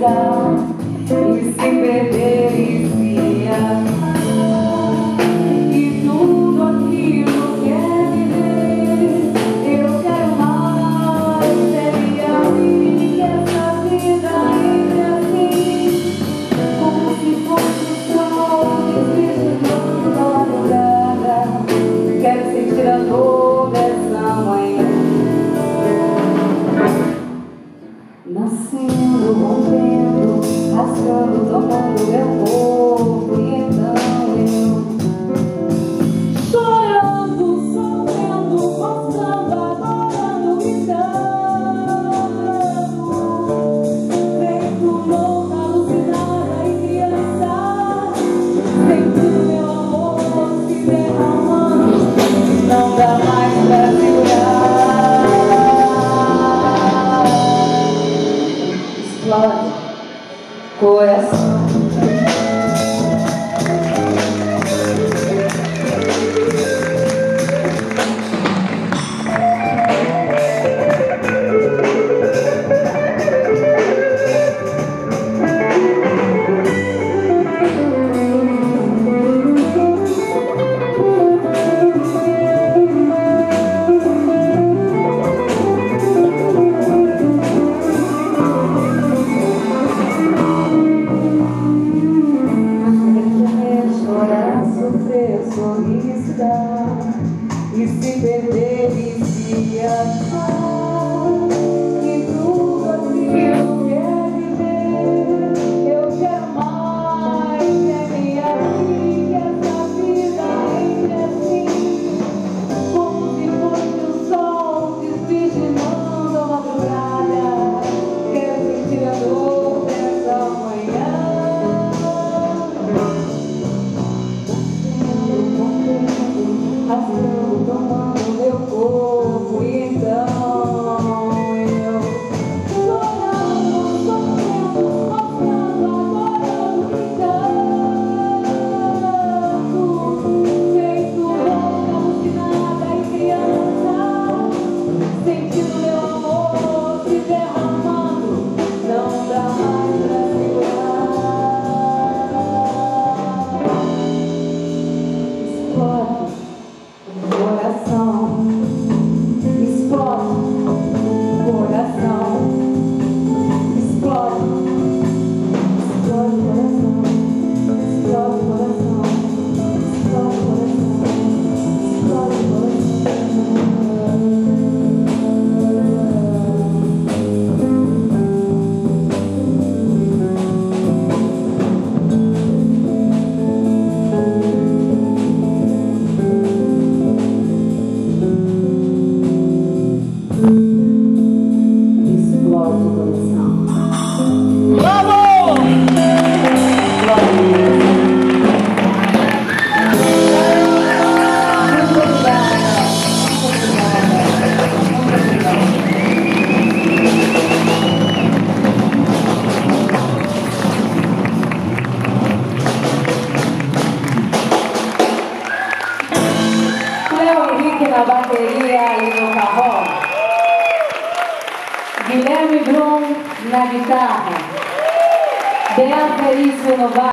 e se perder e e tudo aquilo que é viver. Eu quero mais, seria que essa vida entre assim, como se fosse o sol desvirtuando a madrugada. Quero sentir a dor dessa manhã, nascendo, rompendo, rasgando, tomando meu corpo. E então eu chorando, sofrendo, mostrando, adorando, gritando, feito louca, alucinada e criança, sentindo meu amor se derramando. Não dá mais pra segurar. Explode coração. Sorrir, e se perder e se achar que tudo aquilo que é viver. Eu quero mais, é minha vida, essa vida ainda assim, como se fosse o sol desvirginando a madrugada. Quero sentir a dor dessa manhã, rasgando, tomando meu corpo. E então eu chorando, sofrendo, mostrando, adorando, gritando, feito louca, alucinada e criança, sentindo meu amor se derramando. Não dá mais pra segurar. Explode coração, explode coração, explode, explode coração, explode coração, explode coração, explode coração. Na bateria e no carro, Guilherme Brum na guitarra, Bea Veríssimo no baixo.